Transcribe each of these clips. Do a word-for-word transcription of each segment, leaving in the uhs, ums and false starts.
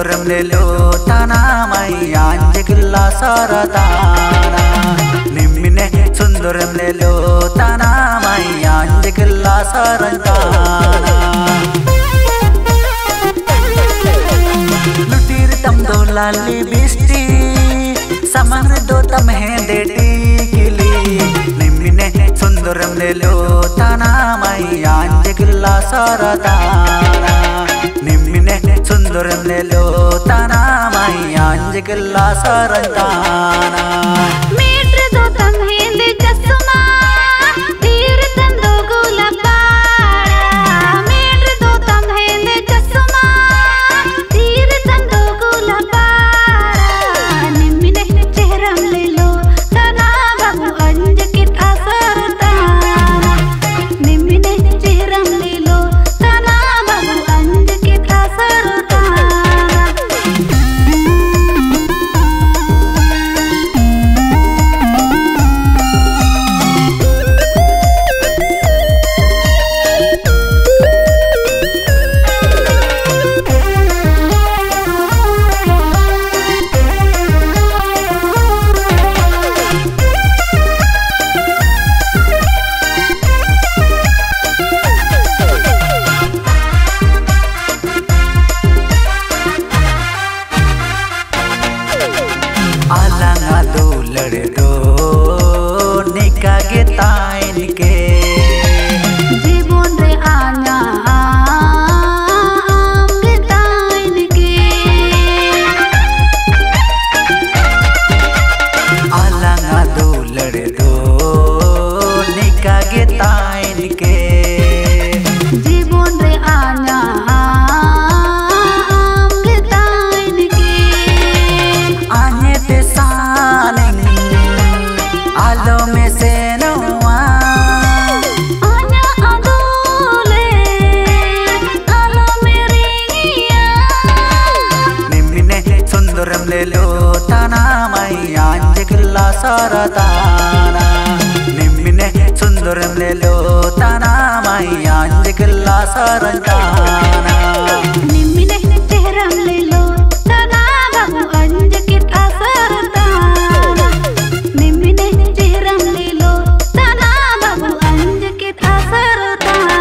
sunduram lelo tana mai anjekilla saratana nimmine sunduram lelo tana mai anjekilla saratana lutir tam do lali bisti samar do tam hende tikili nimmine sunduram lelo tana mai anjekilla saratana nimmine sunduram lelo tana mai anjekilla saratana metre do tam hende chasma tir tando gulapara metre do tam hende chasma tir tando gulapara nimmine chehram lelo tana babu anjekit asartana nimmine chehram lelo tana babu anjekit asartana alanga do lade do nikah kita inke जीवन रे आना आम kita inke alanga do lade do nikah kita inke जीवन रे आना आम kita inke anye te saling alo me se noa आना adole alo meringia nimmine sunduram lelo tana mai anjekilla saratana nimmine sunduram lelo tana mai anjekilla saratana nimmine chehram lelo tana babu anjekit asartana nimmine chehram lelo tana babu anjekit asartana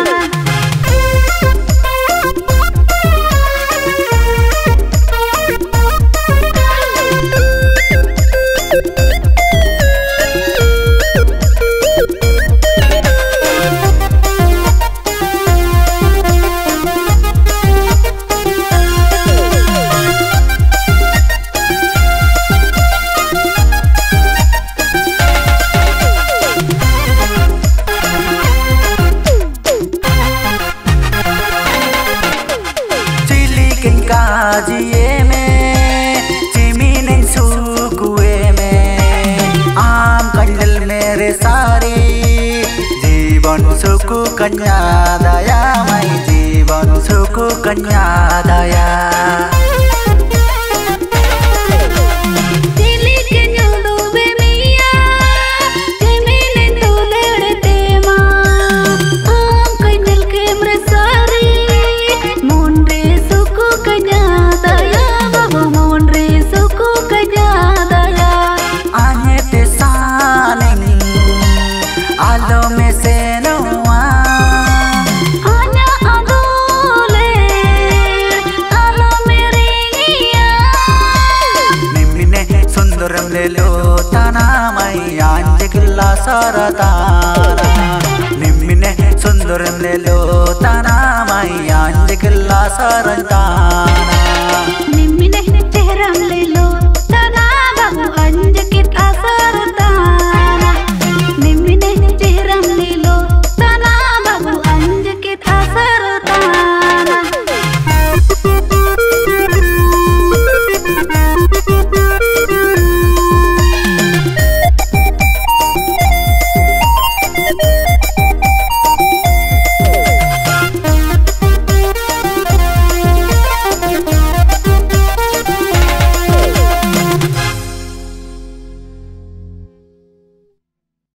काजिए में चिमीने सुकुए में आम कंडल मेरे सारी जीवन सुकु कन्या दया मई जीवन सुकु कन्या दया alo me se noa आना adole alo meringia nimmine sunduram lelo tana mai anjekilla saratana nimmine sunduram lelo tana mai anjekilla saratana